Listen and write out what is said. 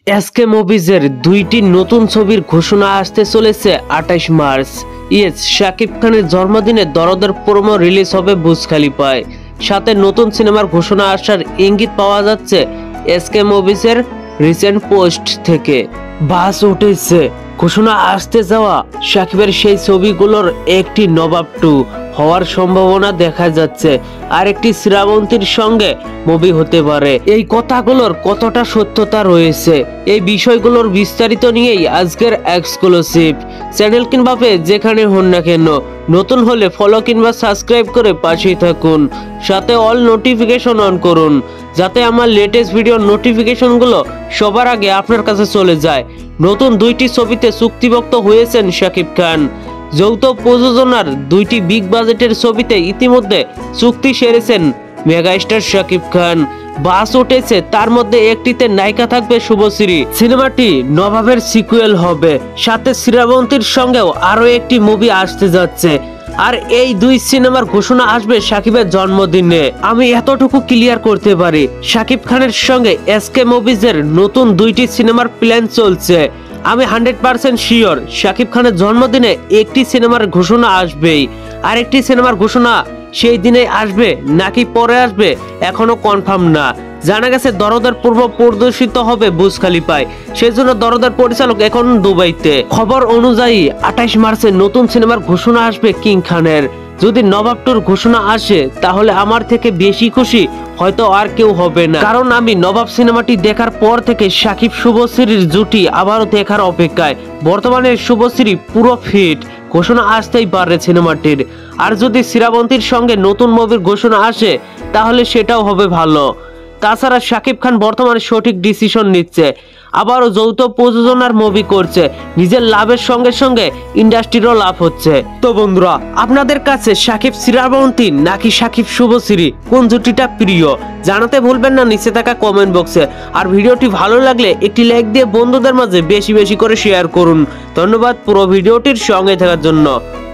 SK মুভিজের দুইটি নতুন ছবির ঘোষণা আসতে চলেছে 28 মার্চ। শাকিব খানের জন্মদিনে দরদের প্রোমো রিলিজ হবে বুর্জ খলিফায়। সাথে নতুন সিনেমার ঘোষণা আসার ইঙ্গিত পাওয়া যাচ্ছে এসকে মুভিজের রিসেন্ট পোস্ট থেকে। বাস উঠেছে ঘোষণা আসতে যাওয়া শাকিবের সেই ছবিগুলোর একটি নবাব 2 হওয়ার সম্ভাবনা দেখা যাচ্ছে, আর একটি শ্রাবন্তীর সঙ্গে মুভি হতে পারে। এই কথাগুলোর কতটা সত্যতা রয়েছে, এই বিষয়গুলোর বিস্তারিত নিয়েই আজকের এক্সক্লুসিভ। চ্যানেল কিংবা পেজ যেখানে হন না কেন, নতুন হলে ফলো কিংবা সাবস্ক্রাইব করে পাশেই থাকুন, সাথে অল নোটিফিকেশন অন করুন, যাতে আমার লেটেস্ট ভিডিওর নোটিফিকেশনগুলো সবার আগে আপনার কাছে চলে যায়। নতুন দুইটি ছবিতে চুক্তিবদ্ধ হয়েছেন শাকিব খান। যৌথ প্রযোজনার দুইটি বিগ বাজেটের ছবিতে ইতিমধ্যে চুক্তি সেরেছেন মেগাস্টার শাকিব খান। বাস উঠেছে, তার মধ্যে একটিতে নায়িকা থাকবে শুভশ্রী। সিনেমাটি নবাবের সিকুয়েল হবে, সাথে শ্রাবন্তীর সঙ্গেও আরো একটি মুভি আসতে যাচ্ছে। আর এই দুই সিনেমার ঘোষণা আসবে শাকিবের জন্মদিনে। আমি এতটুকু ক্লিয়ার করতে পারি, শাকিব খানের সঙ্গে এসকে মুভিজের নতুন দুইটি সিনেমার প্ল্যান চলছে। আমি 100% শিওর শাকিব খানের জন্মদিনে একটি সিনেমার ঘোষণা আসবেই। আর একটি সিনেমার ঘোষণা সেই দিনে আসবে নাকি পরে আসবে এখনো কনফার্ম না। জানা গেছে দরদের পূর্ব প্রদর্শিত হবে বুর্জ খলিফায়, সেজন্য দরদের পরিচালক এখন দুবাইতে। খবর অনুযায়ী 28 মার্চে নতুন সিনেমার ঘোষণা আসবে কিং খানের। যদি নবাব 2 ঘোষণা আসে তাহলে আমার থেকে বেশি খুশি হয়তো আর কেউ হবে না, কারণ আমি নবাব সিনেমাটি দেখার পর থেকে শাকিব শুভশ্রীর জুটি আবারও দেখার অপেক্ষায়। বর্তমানে শুভশ্রী পুরো ফিট, ঘোষণা আসতেই পারে সিনেমাটির। আর যদি শ্রাবন্তীর সঙ্গে নতুন মুভির ঘোষণা আসে তাহলে সেটাও হবে ভালো। তাছাড়া শাকিব খান বর্তমানে সঠিক ডিসিশন নিচ্ছে, আবারও যৌথ প্রযোজনার মুভি করছে। নিজের লাভের সঙ্গে সঙ্গে ইন্ডাস্ট্রিরও লাভ হচ্ছে। তো বন্ধুরা, আপনাদের কাছে শাকিব শ্রাবন্তী নাকি শাকিব শুভশ্রী কোন জুটিটা প্রিয় জানাতে ভুলবেন না নিচে থাকা কমেন্ট বক্সে। আর ভিডিওটি ভালো লাগলে একটি লাইক দিয়ে বন্ধুদের মাঝে বেশি বেশি করে শেয়ার করুন। ধন্যবাদ পুরো ভিডিওটির সঙ্গে থাকার জন্য।